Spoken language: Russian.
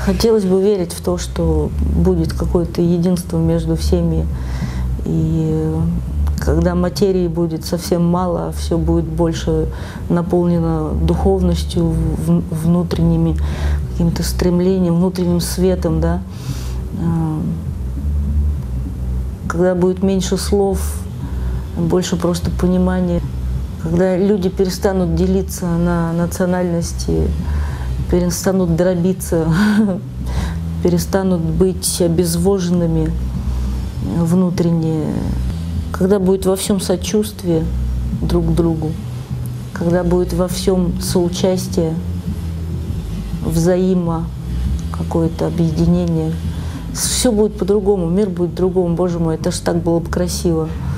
Хотелось бы верить в то, что будет какое-то единство между всеми. И когда материи будет совсем мало, все будет больше наполнено духовностью, внутренними каким-то стремлением, внутренним светом, да. Когда будет меньше слов, больше просто понимания. Когда люди перестанут делиться на национальности, перестанут дробиться, перестанут быть обезвоженными внутренне. Когда будет во всем сочувствие друг к другу, когда будет во всем соучастие, какое-то объединение, все будет по-другому, мир будет по-другому. Боже мой, это ж так было бы красиво.